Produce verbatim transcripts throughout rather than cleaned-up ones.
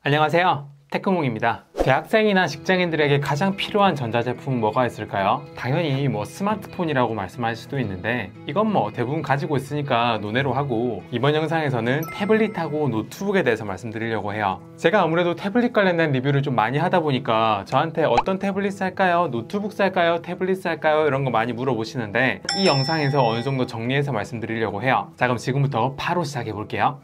안녕하세요, 테크몽입니다. 대학생이나 직장인들에게 가장 필요한 전자제품은 뭐가 있을까요? 당연히 뭐 스마트폰이라고 말씀할 수도 있는데 이건 뭐 대부분 가지고 있으니까 논외로 하고, 이번 영상에서는 태블릿하고 노트북에 대해서 말씀드리려고 해요. 제가 아무래도 태블릿 관련된 리뷰를 좀 많이 하다 보니까 저한테 어떤 태블릿 살까요? 노트북 살까요? 태블릿 살까요? 이런 거 많이 물어보시는데 이 영상에서 어느 정도 정리해서 말씀드리려고 해요. 자, 그럼 지금부터 바로 시작해 볼게요.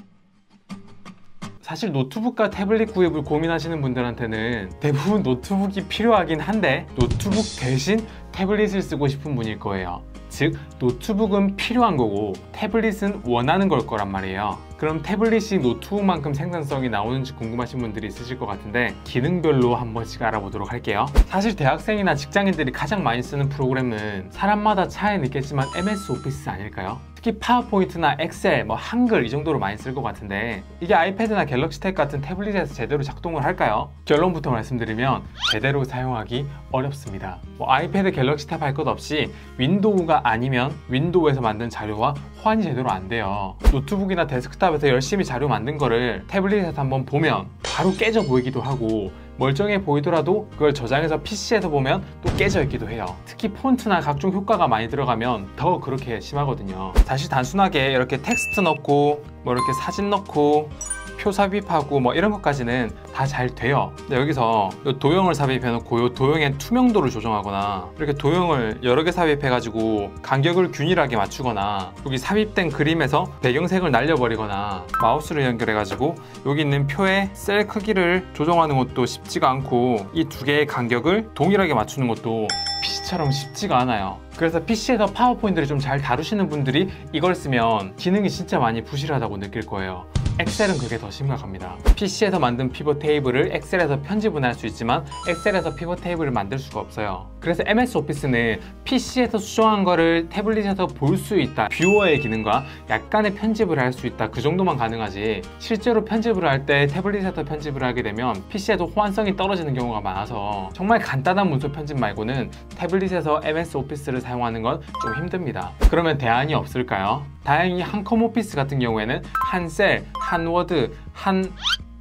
사실 노트북과 태블릿 구입을 고민하시는 분들한테는 대부분 노트북이 필요하긴 한데 노트북 대신 태블릿을 쓰고 싶은 분일 거예요. 즉, 노트북은 필요한 거고 태블릿은 원하는 걸 거란 말이에요. 그럼 태블릿이 노트북만큼 생산성이 나오는지 궁금하신 분들이 있으실 것 같은데 기능별로 한 번씩 알아보도록 할게요. 사실 대학생이나 직장인들이 가장 많이 쓰는 프로그램은 사람마다 차이는 있겠지만 엠에스 오피스 아닐까요? 특히 파워포인트나 엑셀, 뭐 한글 이 정도로 많이 쓸 것 같은데 이게 아이패드나 갤럭시 탭 같은 태블릿에서 제대로 작동을 할까요? 결론부터 말씀드리면 제대로 사용하기 어렵습니다. 뭐 아이패드, 갤럭시 탭 할 것 없이 윈도우가 아니면 윈도우에서 만든 자료와 호환이 제대로 안 돼요. 노트북이나 데스크탑에서 열심히 자료 만든 거를 태블릿에서 한번 보면 바로 깨져 보이기도 하고, 멀쩡해 보이더라도 그걸 저장해서 피시에서 보면 또 깨져 있기도 해요. 특히 폰트나 각종 효과가 많이 들어가면 더 그렇게 심하거든요. 사실 단순하게 이렇게 텍스트 넣고 뭐 이렇게 사진 넣고 표 삽입하고 뭐 이런 것까지는 다 잘 돼요. 근데 여기서 도형을 삽입해 놓고 이 도형의 투명도를 조정하거나 이렇게 도형을 여러 개 삽입해 가지고 간격을 균일하게 맞추거나 여기 삽입된 그림에서 배경색을 날려버리거나 마우스를 연결해 가지고 여기 있는 표의 셀 크기를 조정하는 것도 쉽지가 않고, 이 두 개의 간격을 동일하게 맞추는 것도 피시처럼 쉽지가 않아요. 그래서 피시에서 파워포인트를 좀 잘 다루시는 분들이 이걸 쓰면 기능이 진짜 많이 부실하다고 느낄 거예요. 엑셀은 그게 더 심각합니다. 피시에서 만든 피벗 테이블을 엑셀에서 편집은 할 수 있지만 엑셀에서 피벗 테이블을 만들 수가 없어요. 그래서 엠에스 오피스는 피시에서 수정한 거를 태블릿에서 볼 수 있다, 뷰어의 기능과 약간의 편집을 할 수 있다, 그 정도만 가능하지 실제로 편집을 할 때 태블릿에서 편집을 하게 되면 피시에도 호환성이 떨어지는 경우가 많아서 정말 간단한 문서 편집 말고는 태블릿에서 엠에스 오피스를 사용하는 건 좀 힘듭니다. 그러면 대안이 없을까요? 다행히 한컴 오피스 같은 경우에는 한 셀, 한 워드, 한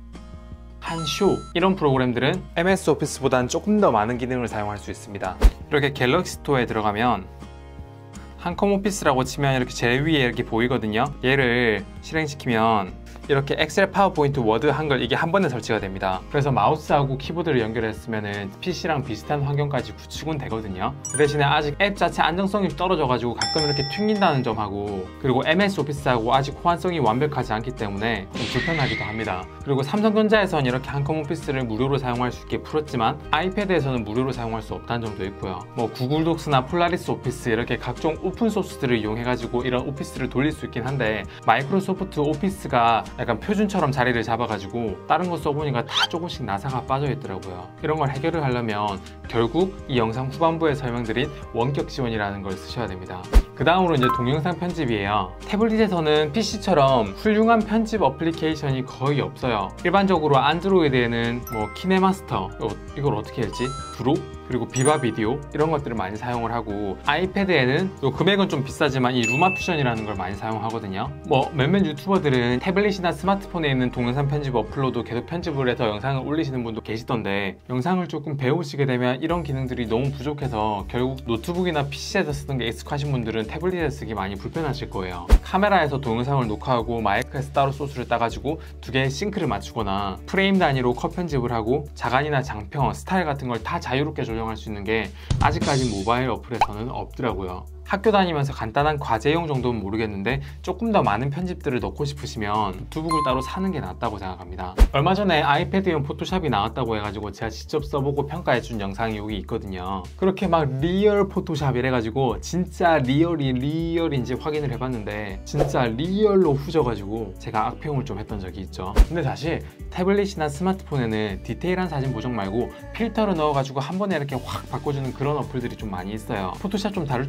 한쇼 이런 프로그램들은 엠에스 오피스보다는 조금 더 많은 기능을 사용할 수 있습니다. 이렇게 갤럭시 스토어에 들어가면 한컴 오피스라고 치면 이렇게 제일 위에 이렇게 보이거든요. 얘를 실행시키면 이렇게 엑셀, 파워포인트, 워드, 한글 이게 한 번에 설치가 됩니다. 그래서 마우스하고 키보드를 연결했으면 피시랑 비슷한 환경까지 구축은 되거든요. 그 대신에 아직 앱 자체 안정성이 떨어져가지고 가끔 이렇게 튕긴다는 점하고, 그리고 엠에스 오피스하고 아직 호환성이 완벽하지 않기 때문에 좀 불편하기도 합니다. 그리고 삼성전자에서는 이렇게 한컴 오피스를 무료로 사용할 수 있게 풀었지만 아이패드에서는 무료로 사용할 수 없다는 점도 있고요. 뭐 구글 독스나 폴라리스 오피스 이렇게 각종 오픈 소스들을 이용해가지고 이런 오피스를 돌릴 수 있긴 한데 마이크로소프트 오피스가 약간 표준처럼 자리를 잡아가지고 다른 거 써보니까 다 조금씩 나사가 빠져있더라고요. 이런 걸 해결을 하려면 결국 이 영상 후반부에 설명드린 원격 지원이라는 걸 쓰셔야 됩니다. 그 다음으로 이제 동영상 편집이에요. 태블릿에서는 피시처럼 훌륭한 편집 어플리케이션이 거의 없어요. 일반적으로 안드로이드에는 뭐 키네마스터, 이걸 어떻게 할지, 브로, 그리고 비바 비디오 이런 것들을 많이 사용을 하고, 아이패드에는 요 금액은 좀 비싸지만 이 루마퓨전이라는 걸 많이 사용하거든요. 뭐 몇몇 유튜버들은 태블릿이나 스마트폰에 있는 동영상 편집 어플로도 계속 편집을 해서 영상을 올리시는 분도 계시던데, 영상을 조금 배우시게 되면 이런 기능들이 너무 부족해서 결국 노트북이나 피시에서 쓰던 게 익숙하신 분들은 태블릿에서 쓰기 많이 불편하실 거예요. 카메라에서 동영상을 녹화하고 마이크에서 따로 소스를 따가지고 두 개의 싱크를 맞추거나 프레임 단위로 컷 편집을 하고 자간이나 장평, 스타일 같은 걸 다 자유롭게 조정할 수 있는 게 아직까지 모바일 어플에서는 없더라고요. 학교 다니면서 간단한 과제용 정도는 모르겠는데 조금 더 많은 편집들을 넣고 싶으시면 노트북을 따로 사는 게 낫다고 생각합니다. 얼마 전에 아이패드용 포토샵이 나왔다고 해가지고 제가 직접 써보고 평가해준 영상이 여기 있거든요. 그렇게 막 리얼 포토샵 이래가지고 진짜 리얼이 리얼인지 확인을 해봤는데 진짜 리얼로 후져가지고 제가 악평을 좀 했던 적이 있죠. 근데 사실 태블릿이나 스마트폰에는 디테일한 사진 보정 말고 필터를 넣어가지고 한 번에 이렇게 확 바꿔주는 그런 어플들이 좀 많이 있어요. 포토샵 좀 다룰 줄 안다고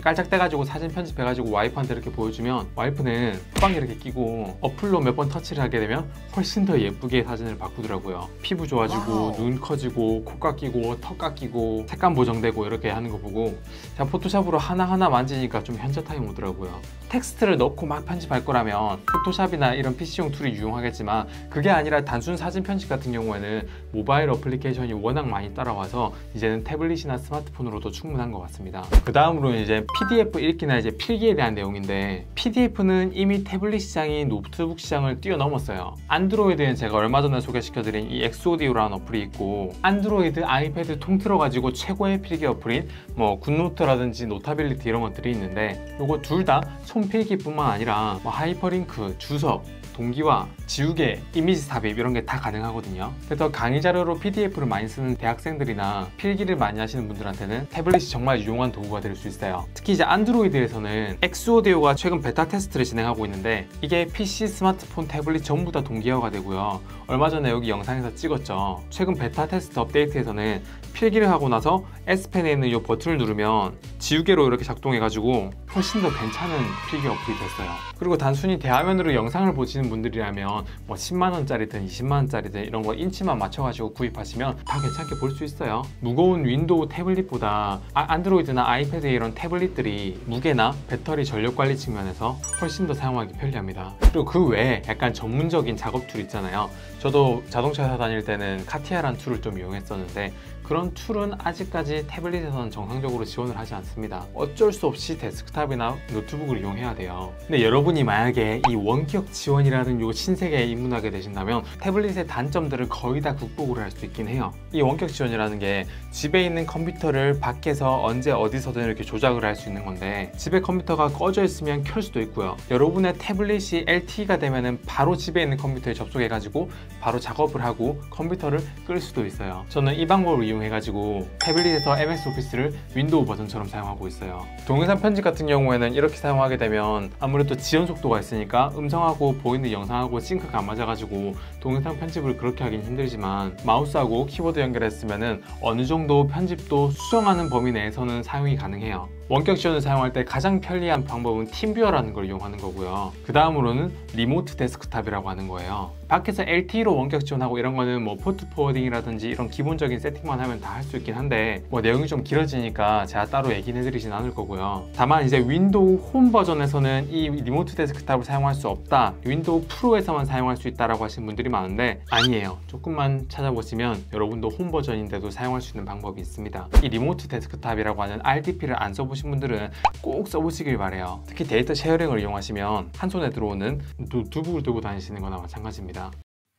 깔짝대가지고 사진 편집해가지고 와이프한테 이렇게 보여주면 와이프는 후방 이렇게 끼고 어플로 몇 번 터치를 하게 되면 훨씬 더 예쁘게 사진을 바꾸더라고요. 피부 좋아지고 와우. 눈 커지고 코 깎이고 턱 깎이고 색감 보정되고 이렇게 하는 거 보고 제가 포토샵으로 하나하나 만지니까 좀 현자 타임 오더라고요. 텍스트를 넣고 막 편집할 거라면 포토샵이나 이런 피씨용 툴이 유용하겠지만 그게 아니라 단순 사진 편집 같은 경우에는 모바일 어플리케이션이 워낙 많이 따라와서 이제는 태블릿이나 스마트폰으로도 충분한 것 같습니다. 그 다음으로는 이제 피디에프 읽기나 이제 필기에 대한 내용인데 피디에프는 이미 태블릿 시장이 노트북 시장을 뛰어넘었어요. 안드로이드엔 제가 얼마 전에 소개시켜드린 이 엑소디오라는 어플이 있고 안드로이드, 아이패드 통틀어 가지고 최고의 필기 어플인 뭐 굿노트라든지 노타빌리티 이런 것들이 있는데 요거 둘 다 손필기뿐만 아니라 뭐 하이퍼링크, 주석, 동기화, 지우개, 이미지 삽입 이런 게 다 가능하거든요. 그래서 강의 자료로 피디에프를 많이 쓰는 대학생들이나 필기를 많이 하시는 분들한테는 태블릿이 정말 유용한 도구가 될 수 있어요. 특히 이제 안드로이드에서는 엑스오디오가 최근 베타 테스트를 진행하고 있는데 이게 피씨, 스마트폰, 태블릿 전부 다 동기화가 되고요. 얼마 전에 여기 영상에서 찍었죠. 최근 베타 테스트 업데이트에서는 필기를 하고 나서 S펜에 있는 이 버튼을 누르면 지우개로 이렇게 작동해가지고 훨씬 더 괜찮은 필기 어플이 됐어요. 그리고 단순히 대화면으로 영상을 보시는 분들이라면 뭐 십만 원짜리든 이십만 원짜리든 이런 거 인치만 맞춰가지고 구입하시면 다 괜찮게 볼 수 있어요. 무거운 윈도우 태블릿보다 아, 안드로이드나 아이패드 이런 태블릿들이 무게나 배터리 전력 관리 측면에서 훨씬 더 사용하기 편리합니다. 그리고 그 외에 약간 전문적인 작업 툴 있잖아요. 저도 자동차 회사 다닐 때는 카티아라는 툴을 좀 이용했었는데 그런 툴은 아직까지 태블릿에서는 정상적으로 지원을 하지 않습니다. 어쩔 수 없이 데스크탑이나 노트북을 이용해야 돼요. 근데 여러분이 만약에 이 원격 지원이라는 요 신세계에 입문하게 되신다면 태블릿의 단점들을 거의 다 극복을 할 수 있긴 해요. 이 원격 지원이라는 게 집에 있는 컴퓨터를 밖에서 언제 어디서든 이렇게 조작을 할 수 있는 건데 집에 컴퓨터가 꺼져 있으면 켤 수도 있고요. 여러분의 태블릿이 엘티이가 되면은 바로 집에 있는 컴퓨터에 접속해 가지고 바로 작업을 하고 컴퓨터를 끌 수도 있어요. 저는 이 방법을 이용해가지고 태블릿에서 엠에스 오피스를 윈도우 버전처럼 사용하고 있어요. 동영상 편집 같은 경우에는 이렇게 사용하게 되면 아무래도 지연 속도가 있으니까 음성하고 보이는 영상하고 싱크가 안 맞아가지고 동영상 편집을 그렇게 하긴 힘들지만 마우스하고 키보드 연결했으면 어느 정도 편집도 수정하는 범위 내에서는 사용이 가능해요. 원격 지원을 사용할 때 가장 편리한 방법은 팀뷰어라는 걸 이용하는 거고요. 그 다음으로는 리모트 데스크탑이라고 하는 거예요. 밖에서 엘티이로 원격 지원하고 이런 거는 뭐 포트 포워딩이라든지 이런 기본적인 세팅만 하면 다 할 수 있긴 한데 뭐 내용이 좀 길어지니까 제가 따로 얘기는 해드리진 않을 거고요. 다만 이제 윈도우 홈 버전에서는 이 리모트 데스크탑을 사용할 수 없다, 윈도우 프로에서만 사용할 수 있다라고 하시는 분들이 많은데 아니에요. 조금만 찾아보시면 여러분도 홈 버전인데도 사용할 수 있는 방법이 있습니다. 이 리모트 데스크탑이라고 하는 알디피를 안 써보신 분들은 꼭 써보시길 바래요. 특히 데이터 쉐어링을 이용하시면 한 손에 들어오는 노트북을 들고 다니시는 거나 마찬가지입니다.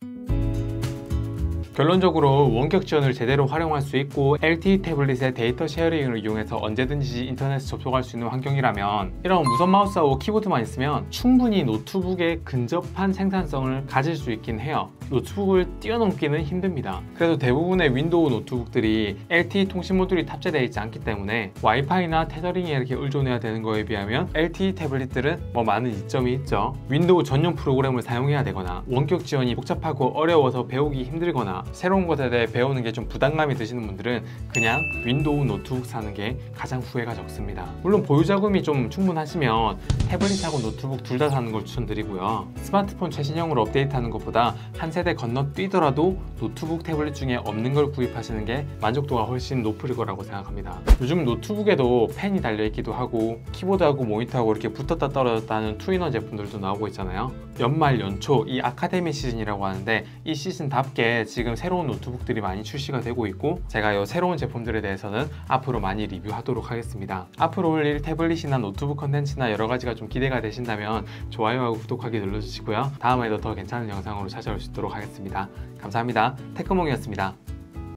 결론적으로 원격 지원을 제대로 활용할 수 있고 엘티이 태블릿의 데이터 쉐어링을 이용해서 언제든지 인터넷에 접속할 수 있는 환경이라면 이런 무선 마우스하고 키보드만 있으면 충분히 노트북에 근접한 생산성을 가질 수 있긴 해요. 노트북을 뛰어넘기는 힘듭니다. 그래도 대부분의 윈도우 노트북들이 엘티이 통신 모듈이 탑재되어 있지 않기 때문에 와이파이나 테더링에 이렇게 의존해야 되는 거에 비하면 엘티이 태블릿들은 뭐 많은 이점이 있죠. 윈도우 전용 프로그램을 사용해야 되거나 원격 지원이 복잡하고 어려워서 배우기 힘들거나 새로운 것에 대해 배우는 게 좀 부담감이 드시는 분들은 그냥 윈도우 노트북 사는 게 가장 후회가 적습니다. 물론 보유자금이 좀 충분하시면 태블릿하고 노트북 둘 다 사는 걸 추천드리고요. 스마트폰 최신형으로 업데이트하는 것보다 한 세대 건너뛰더라도 노트북, 태블릿 중에 없는 걸 구입하시는 게 만족도가 훨씬 높을 거라고 생각합니다. 요즘 노트북에도 펜이 달려있기도 하고 키보드하고 모니터하고 이렇게 붙었다 떨어졌다 하는 투이너 제품들도 나오고 있잖아요. 연말 연초 이 아카데미 시즌이라고 하는데 이 시즌답게 지금 새로운 노트북들이 많이 출시가 되고 있고 제가 이 새로운 제품들에 대해서는 앞으로 많이 리뷰하도록 하겠습니다. 앞으로 올릴 태블릿이나 노트북 컨텐츠나 여러 가지가 좀 기대가 되신다면 좋아요하고 구독하기 눌러주시고요. 다음에도 더 괜찮은 영상으로 찾아올 수 있도록 하겠습니다. 감사합니다. 테크몽이었습니다.